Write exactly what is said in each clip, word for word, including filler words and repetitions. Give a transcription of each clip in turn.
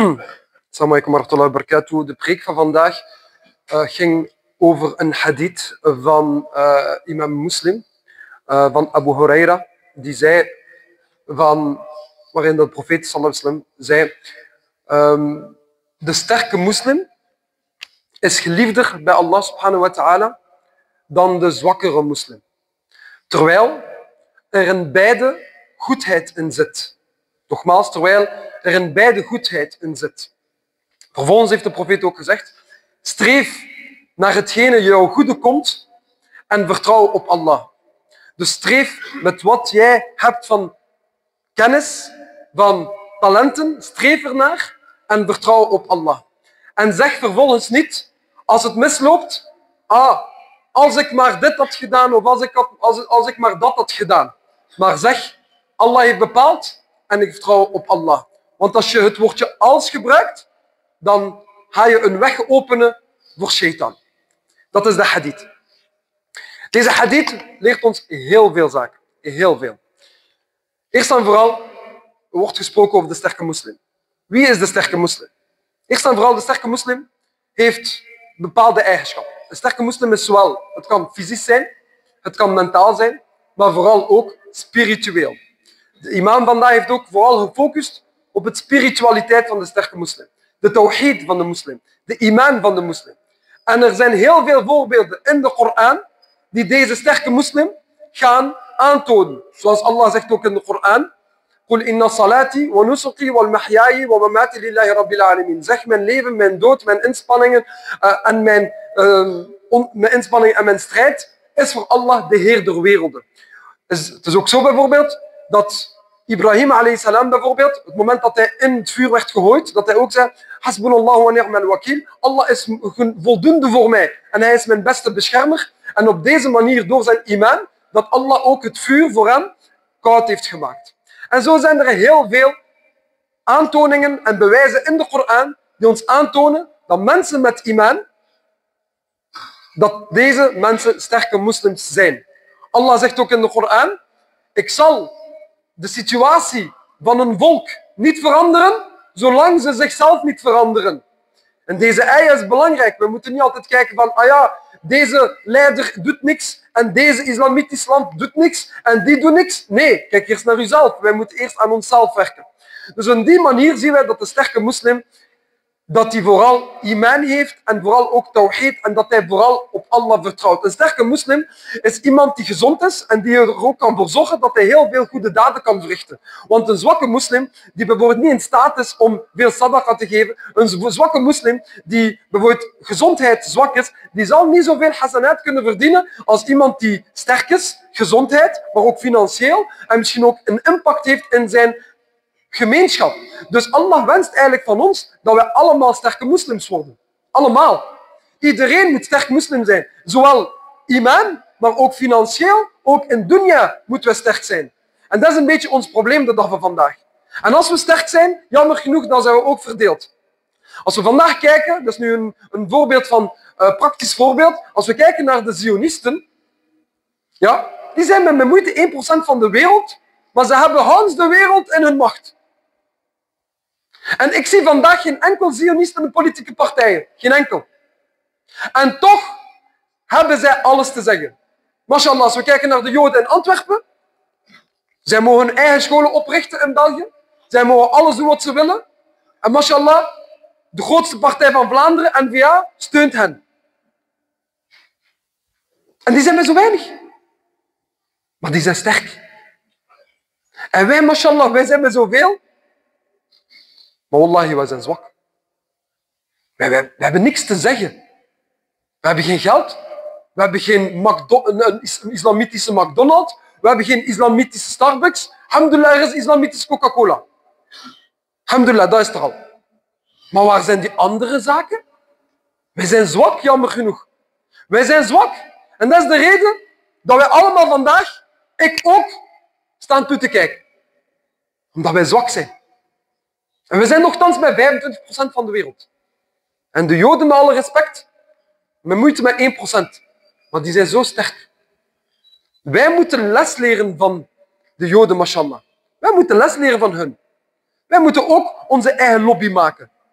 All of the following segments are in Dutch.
Assalamu alaikum wa rahmatullahi wa barakatuh. De preek van vandaag uh, ging over een hadith van uh, imam Muslim, uh, van Abu Huraira, die zei van, waarin de profeet sallallahu alaihi wasallam zei, um, de sterke moslim is geliefder bij Allah subhanahu wa ta'ala dan de zwakkere moslim. Terwijl er in beide goedheid in zit. Nogmaals, terwijl er in beide goedheid in zit. Vervolgens heeft de profeet ook gezegd, streef naar hetgene jou goede komt en vertrouw op Allah. Dus streef met wat jij hebt van kennis, van talenten, streef ernaar en vertrouw op Allah. En zeg vervolgens niet, als het misloopt, ah, als ik maar dit had gedaan of als ik, had, als, als ik maar dat had gedaan. Maar zeg, Allah heeft bepaald en ik vertrouw op Allah. Want als je het woordje als gebruikt, dan ga je een weg openen voor shaitan. Dat is de hadith. Deze hadith leert ons heel veel zaken. Heel veel. Eerst en vooral wordt gesproken over de sterke moslim. Wie is de sterke moslim? Eerst en vooral, de sterke moslim heeft bepaalde eigenschappen. De sterke moslim is zowel, het kan fysisch zijn, het kan mentaal zijn, maar vooral ook spiritueel. De imam vandaag heeft ook vooral gefocust op de spiritualiteit van de sterke moslim. De tawhid van de moslim. De iman van de moslim. En er zijn heel veel voorbeelden in de Koran die deze sterke moslim gaan aantonen. Zoals Allah zegt ook in de Koran. Qul inna salati wa nusuki wal mahyayi wa mamati lillahi rabbil alamin. Zeg, mijn leven, mijn dood, mijn inspanningen uh, en mijn, uh, on, mijn inspanningen en mijn strijd is voor Allah, de Heer der werelden. Dus, het is ook zo bijvoorbeeld dat Ibrahim alayhi salam bijvoorbeeld, het moment dat hij in het vuur werd gegooid, dat hij ook zei, Hasbunallahu wa ni'mal wakil, Allah is voldoende voor mij en hij is mijn beste beschermer. En op deze manier, door zijn iman, dat Allah ook het vuur voor hem koud heeft gemaakt. En zo zijn er heel veel aantoningen en bewijzen in de Koran die ons aantonen dat mensen met iman, dat deze mensen sterke moslims zijn. Allah zegt ook in de Koran, ik zal de situatie van een volk niet veranderen, zolang ze zichzelf niet veranderen. En deze ayah is belangrijk. We moeten niet altijd kijken van, ah ja, deze leider doet niks en deze islamitisch land doet niks en die doet niks. Nee, kijk eerst naar uzelf. Wij moeten eerst aan onszelf werken. Dus op die manier zien wij dat de sterke moslim, dat hij vooral iman heeft en vooral ook tawhid en dat hij vooral op Allah vertrouwt. Een sterke moslim is iemand die gezond is en die er ook kan voor zorgen dat hij heel veel goede daden kan verrichten. Want een zwakke moslim die bijvoorbeeld niet in staat is om veel sadaqa te geven, een zwakke moslim die bijvoorbeeld gezondheid zwak is, die zal niet zoveel hasanat kunnen verdienen als iemand die sterk is, gezondheid, maar ook financieel en misschien ook een impact heeft in zijn gemeenschap. Dus Allah wenst eigenlijk van ons dat wij allemaal sterke moslims worden. Allemaal. Iedereen moet sterk moslim zijn. Zowel iman, maar ook financieel, ook in dunya moeten we sterk zijn. En dat is een beetje ons probleem de dag van vandaag. En als we sterk zijn, jammer genoeg, dan zijn we ook verdeeld. Als we vandaag kijken, dat is nu een, een voorbeeld van, uh, praktisch voorbeeld, als we kijken naar de Zionisten, ja, die zijn met mijn moeite één procent van de wereld, maar ze hebben Hans de wereld in hun macht. En ik zie vandaag geen enkel Zionist in de politieke partijen. Geen enkel. En toch hebben zij alles te zeggen. Mashallah, als we kijken naar de Joden in Antwerpen. Zij mogen hun eigen scholen oprichten in België. Zij mogen alles doen wat ze willen. En mashallah, de grootste partij van Vlaanderen, N V A, steunt hen. En die zijn maar zo weinig. Maar die zijn sterk. En wij, mashallah, wij zijn met zoveel. Maar wallahi, wij zijn zwak. Wij, wij, wij hebben niks te zeggen. We hebben geen geld. We hebben geen McDo- een, een islamitische McDonald's. We hebben geen islamitische Starbucks. Alhamdulillah, er is islamitische Coca-Cola. Alhamdulillah, dat is er al. Maar waar zijn die andere zaken? Wij zijn zwak, jammer genoeg. Wij zijn zwak. En dat is de reden dat wij allemaal vandaag, ik ook, staan toe te kijken. Omdat wij zwak zijn. En we zijn nogthans bij vijfentwintig procent van de wereld. En de Joden, met alle respect, met moeite met één procent. Maar die zijn zo sterk. Wij moeten les leren van de Joden, mashallah. Wij moeten les leren van hun. Wij moeten ook onze eigen lobby maken.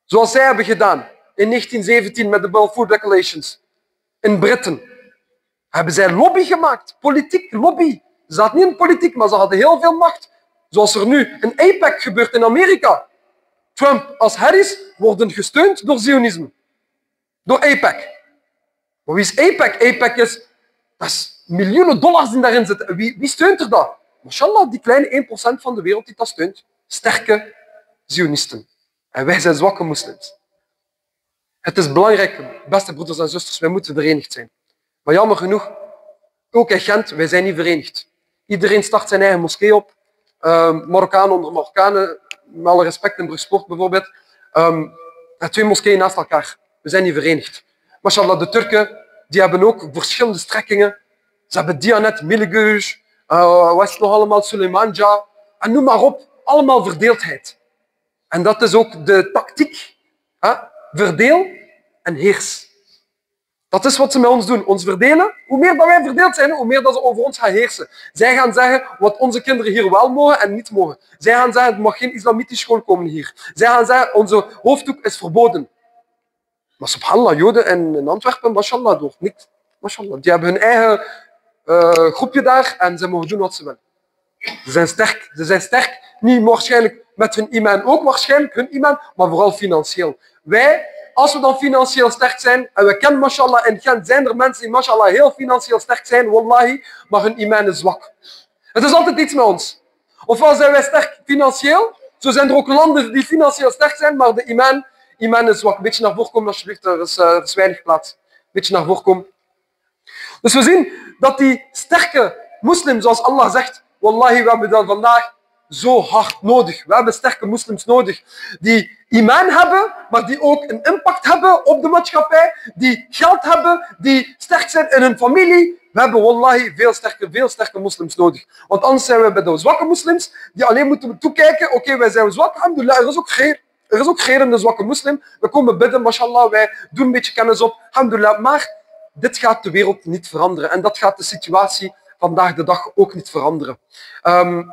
Zoals zij hebben gedaan in negentien zeventien met de Balfour Declarations. In Britten hebben zij lobby gemaakt. Politiek lobby. Ze zaten niet in politiek, maar ze hadden heel veel macht. Zoals er nu een AIPAC gebeurt in Amerika. Trump als Harris worden gesteund door Zionisme. Door AIPAC. Maar wie is AIPAC? AIPAC is, dat is miljoenen dollars die daarin zitten. Wie, wie steunt er dat? Mashallah, die kleine één procent van de wereld die dat steunt. Sterke Zionisten. En wij zijn zwakke moslims. Het is belangrijk, beste broeders en zusters, wij moeten verenigd zijn. Maar jammer genoeg, ook in Gent, wij zijn niet verenigd. Iedereen start zijn eigen moskee op. Uh, Marokkanen onder Marokkanen, met alle respect in Brugsport bijvoorbeeld. Um, twee moskeeën naast elkaar. We zijn niet verenigd. Mashallah, de Turken die hebben ook verschillende strekkingen. Ze hebben Diyanet, Milligüj, uh, wat is het nog allemaal, Suleimanja. En noem maar op, allemaal verdeeldheid. En dat is ook de tactiek. Hè? Verdeel en heers. Dat is wat ze met ons doen. Ons verdelen. Hoe meer dat wij verdeeld zijn, hoe meer dat ze over ons gaan heersen. Zij gaan zeggen wat onze kinderen hier wel mogen en niet mogen. Zij gaan zeggen, er mag geen islamitische school komen hier. Zij gaan zeggen, onze hoofddoek is verboden. Maar subhanallah, Joden in, in Antwerpen, mashallah, door niet. Mashallah. Die hebben hun eigen uh, groepje daar en ze mogen doen wat ze willen. Ze zijn sterk. Ze zijn sterk. Niet waarschijnlijk met hun iman, ook waarschijnlijk hun iman, maar vooral financieel. Wij, als we dan financieel sterk zijn, en we kennen mashallah in Gent, zijn er mensen die mashallah heel financieel sterk zijn, wallahi, maar hun iman is zwak. Het is altijd iets met ons. Ofwel zijn wij sterk financieel, zo zijn er ook landen die financieel sterk zijn, maar de iman, iman is zwak. Een beetje naar voren komen alsjeblieft, er is, uh, er is weinig plaats. Een beetje naar voren komen. Dus we zien dat die sterke moslim, zoals Allah zegt, wallahi, we hebben dat vandaag zo hard nodig. We hebben sterke moslims nodig die iman hebben, maar die ook een impact hebben op de maatschappij, die geld hebben, die sterk zijn in hun familie. We hebben wallahi veel sterke, veel sterke moslims nodig. Want anders zijn we bij de zwakke moslims die alleen moeten toekijken. Oké, okay, wij zijn zwak, alhamdulillah, er is ook geer. Er is ook geer in de zwakke moslim. We komen bidden, mashallah, wij doen een beetje kennis op, alhamdulillah. Maar dit gaat de wereld niet veranderen. En dat gaat de situatie vandaag de dag ook niet veranderen. Um,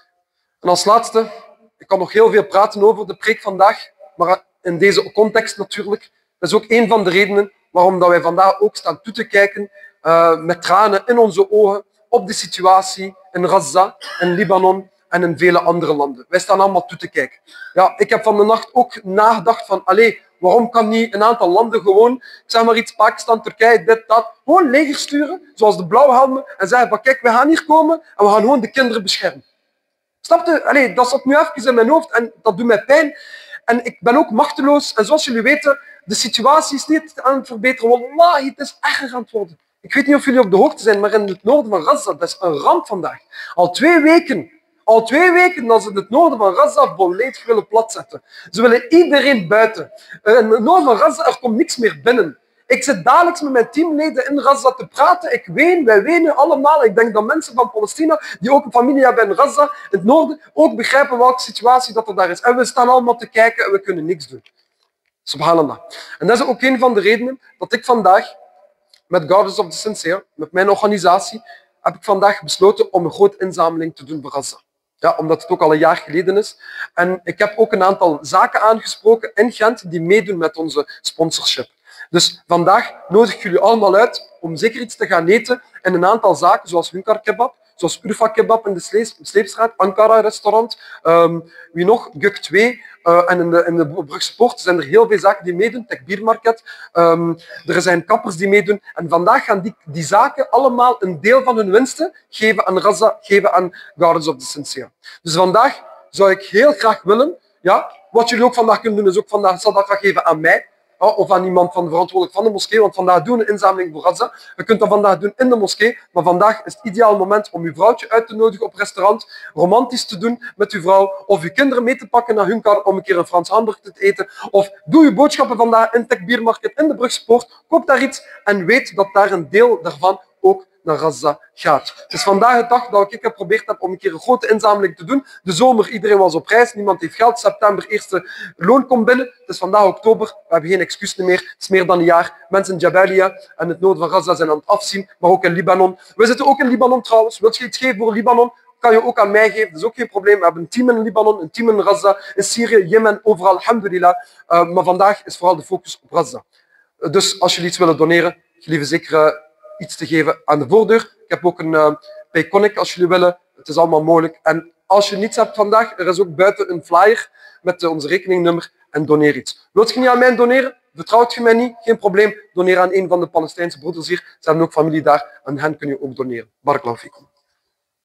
En als laatste, ik kan nog heel veel praten over de preek vandaag, maar in deze context natuurlijk. Dat is ook een van de redenen waarom dat wij vandaag ook staan toe te kijken uh, met tranen in onze ogen op de situatie in Gaza, in Libanon en in vele andere landen. Wij staan allemaal toe te kijken. Ja, ik heb van de nacht ook nagedacht van, allee, waarom kan niet een aantal landen gewoon, ik zeg maar iets, Pakistan, Turkije, dit, dat, gewoon leger sturen, zoals de blauwhelmen, en zeggen van, kijk, we gaan hier komen en we gaan gewoon de kinderen beschermen. Snap je? Allee, dat zat nu even in mijn hoofd en dat doet mij pijn. En ik ben ook machteloos. En zoals jullie weten, de situatie is niet aan het verbeteren. Wallahi, het is erger aan het worden. Ik weet niet of jullie op de hoogte zijn, maar in het noorden van Gaza, dat is een ramp vandaag. Al twee weken, al twee weken dat ze het noorden van Gaza volledig willen platzetten. Ze willen iedereen buiten. In het noorden van Gaza, er komt niks meer binnen. Ik zit dagelijks met mijn teamleden in Gaza te praten. Ik ween, wij wenen allemaal. Ik denk dat mensen van Palestina, die ook een familie hebben in Gaza, in het noorden, ook begrijpen welke situatie dat er daar is. En we staan allemaal te kijken en we kunnen niks doen. Subhanallah. En dat is ook een van de redenen dat ik vandaag, met Guardians of the Sincere, met mijn organisatie, heb ik vandaag besloten om een grote inzameling te doen voor Gaza. Ja, omdat het ook al een jaar geleden is. En ik heb ook een aantal zaken aangesproken in Gent die meedoen met onze sponsorship. Dus vandaag nodig ik jullie allemaal uit om zeker iets te gaan eten in een aantal zaken, zoals Hunkar Kebab, zoals Urfa Kebab in de Sleepstraat, Ankara restaurant, um, wie nog, Guk twee, uh, en in de, in de Brugse Poort zijn er heel veel zaken die meedoen, Tekbiermarket, um, er zijn kappers die meedoen. En vandaag gaan die, die zaken allemaal een deel van hun winsten geven aan Gaza, geven aan Guardians of the Sincere. Dus vandaag zou ik heel graag willen, ja, wat jullie ook vandaag kunnen doen, is ook vandaag sadaqa geven aan mij. Of aan iemand van verantwoordelijk van de moskee, want vandaag doen we een inzameling voor Gaza. Je kunt dat vandaag doen in de moskee, maar vandaag is het ideaal moment om uw vrouwtje uit te nodigen op restaurant, romantisch te doen met uw vrouw, of uw kinderen mee te pakken naar Hunkar om een keer een Frans hamburger te eten, of doe uw boodschappen vandaag in Tekbiermarket in de Brugse Poort, koop daar iets en weet dat daar een deel daarvan ook naar Gaza gaat. Het is vandaag de dag dat ik heb geprobeerd heb om een keer een grote inzameling te doen. De zomer, iedereen was op reis, niemand heeft geld. September, eerste loon komt binnen. Het is vandaag oktober, we hebben geen excuus meer. Het is meer dan een jaar. Mensen in Jabalia en het noorden van Gaza zijn aan het afzien, maar ook in Libanon. We zitten ook in Libanon trouwens. Wilt je iets geven voor Libanon? kan je ook aan mij geven, dat is ook geen probleem. We hebben een team in Libanon, een team in Gaza, in Syrië, Jemen, overal, alhamdulillah. Uh, maar vandaag is vooral de focus op Gaza. Uh, dus als jullie iets willen doneren, gelieve zeker uh, iets te geven aan de voordeur. Ik heb ook een uh, Payconic als jullie willen. Het is allemaal mogelijk. En als je niets hebt vandaag, er is ook buiten een flyer met uh, onze rekeningnummer en doneer iets. Wilt je niet aan mij doneren? Vertrouwt je mij niet? Geen probleem. Doneer aan een van de Palestijnse broeders hier. Ze hebben ook familie daar. Aan hen kun je ook doneren. Barakallahu fikum.